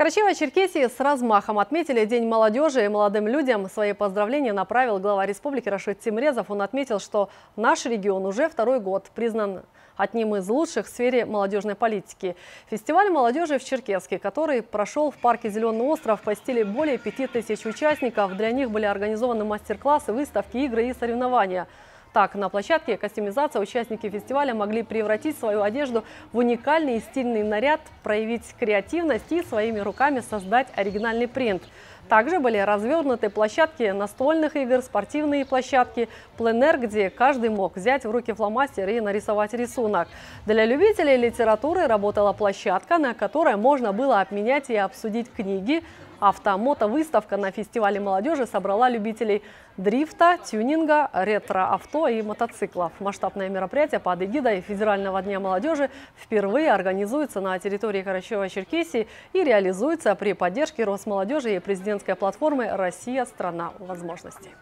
Карачаево-Черкесии с размахом отметили День молодежи, и молодым людям свои поздравления направил глава республики Рашид Тимрезов. Он отметил, что наш регион уже второй год признан одним из лучших в сфере молодежной политики. Фестиваль молодежи в Черкесске, который прошел в парке «Зеленый остров», посетили более 5000 участников. Для них были организованы мастер-классы, выставки, игры и соревнования. Так, на площадке кастомизация участники фестиваля могли превратить свою одежду в уникальный и стильный наряд, проявить креативность и своими руками создать оригинальный принт. Также были развернуты площадки настольных игр, спортивные площадки, пленэр, где каждый мог взять в руки фломастер и нарисовать рисунок. Для любителей литературы работала площадка, на которой можно было обменять и обсудить книги. Автомотовыставка на фестивале молодежи собрала любителей дрифта, тюнинга, ретро-авто и мотоциклов. Масштабное мероприятие под эгидой Федерального дня молодежи впервые организуется на территории Карачаево-Черкесии и реализуется при поддержке Росмолодежи и президентской платформы «Россия – страна возможностей».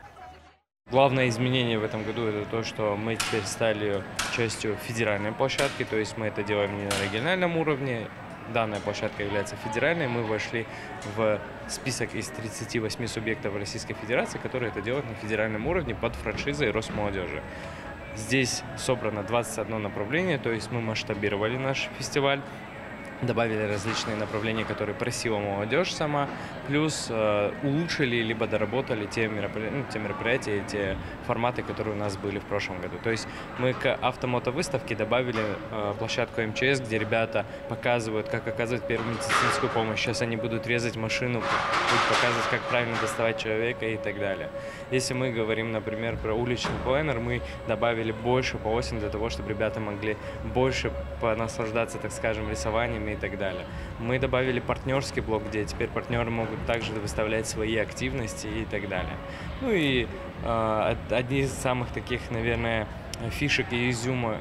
Главное изменение в этом году – это то, что мы теперь стали частью федеральной площадки, то есть мы это делаем не на региональном уровне. Данная площадка является федеральной. Мы вошли в список из 38 субъектов Российской Федерации, которые это делают на федеральном уровне под франшизой Росмолодежи. Здесь собрано 21 направление, то есть мы масштабировали наш фестиваль. Добавили различные направления, которые просила молодежь сама, плюс улучшили либо доработали те мероприятия, те форматы, которые у нас были в прошлом году. То есть мы к автомотовыставке добавили площадку МЧС, где ребята показывают, как оказывать первую медицинскую помощь. Сейчас они будут резать машину, будут показывать, как правильно доставать человека и так далее. Если мы говорим, например, про уличный пленэр, мы добавили больше полосен для того, чтобы ребята могли больше понаслаждаться, так скажем, рисованием и так далее. Мы добавили партнерский блок, где теперь партнеры могут также выставлять свои активности и так далее. Ну и одни из самых таких, наверное, фишек и изюма,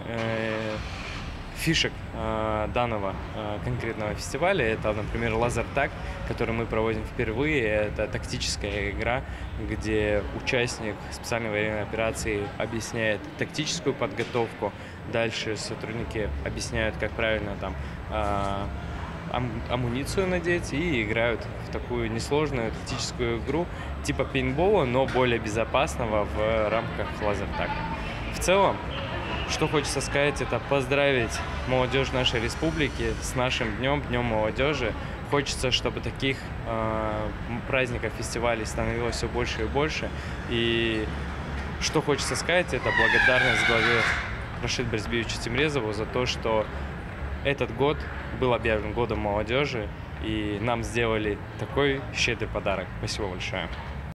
фишек данного конкретного фестиваля, это, например, лазертаг, который мы проводим впервые. Это тактическая игра, где участник специальной военной операции объясняет тактическую подготовку. Дальше сотрудники объясняют, как правильно там амуницию надеть, и играют в такую несложную тактическую игру типа пейнтбола, но более безопасного в рамках лазертага. В целом, что хочется сказать, это поздравить молодежь нашей республики с нашим днем, Днем молодежи. Хочется, чтобы таких праздников, фестивалей становилось все больше и больше. И что хочется сказать, это благодарность главе Рашиду Барзбиевичу Тимрезову за то, что этот год был объявлен годом молодежи, и нам сделали такой щедрый подарок. Спасибо большое.